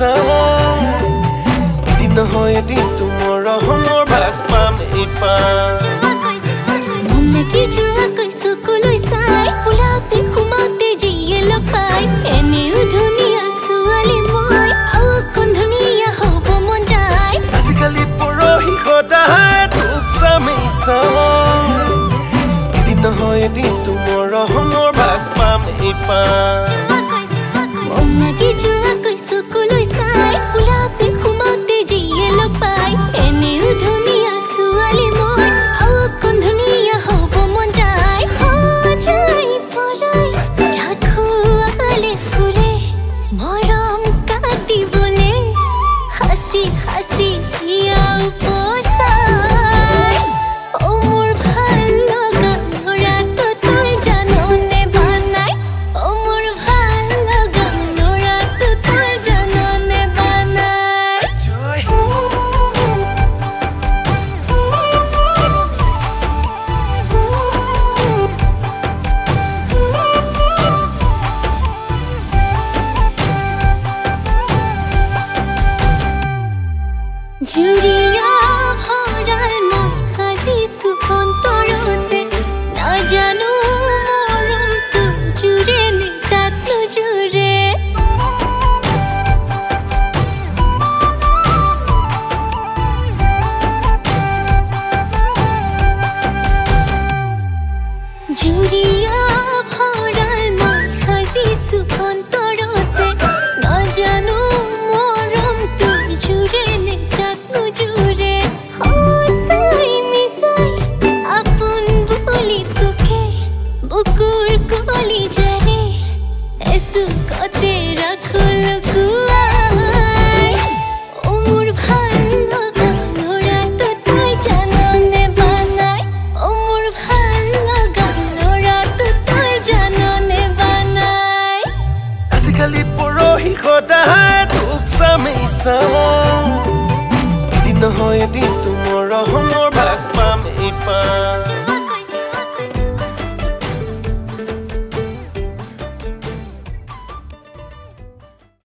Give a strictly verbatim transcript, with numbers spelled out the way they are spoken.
ইচ্ছা এদিন নহয় এদিন তোমাৰ ৰহমৰ ভাগ পাম এই পাম মন লাগি যোৱা কৈছো কলৈ চাই ওলাওতে সোমাওতে যিয়ে লগ পাই এনেও ধুনীয়া ছোৱালী মই আৰু কোন ধুনীয়া হ'ব মন যায় আজিকালি পৰহি সদায় তোক চামেই চাম এদিন নহয় এদিন তোমাৰ ৰহমৰ ভাগ পাম এই পাম মন লাগি যোৱা কৈছো কলৈ চাই ওলাওতে সোমাওতে যিয়ে লগ পাই এনেও ধুনীয়া ছোৱালী মই আৰু কোন ধুনীয়া হ'ব মন যায় সজাই পৰাই ৰাখোৱালে ফুৰে মৰম কাটিবলে হাসি হাসি ইয়াও পচাই ও মোৰ ভাল লগা ল'ৰাটো তই জাননে বানাই ও মোৰ ভাল লগা ল'ৰাটো তই জাননে বানাই জুৰিয়া ভৰাল মই সাজিছো অন্তৰতে নাজানো মৰমটো জুৰে নে তাত নোজুৰে জুৰিয়া ভৰাল মই সাজিছো অন্তৰতে নাজানো মৰমটো জুৰে নে তাত নোজুৰে সঁচাই মিছাই আপোন বুলি তোকে বুকুৰ কলি যায় এচুকতে ৰাখো লুকুৱাই ও মোৰ ভাল লগা ল'ৰাটো তই জাননে বানাই ও মোৰ ভাল লগা ল'ৰাটো তই জাননে বানাই আজিকালি পৰহি সদায় তোক চামেই চাম এদিন নহয় এদিন তোমাৰ ৰহমৰ ভাগ পাম এই পাম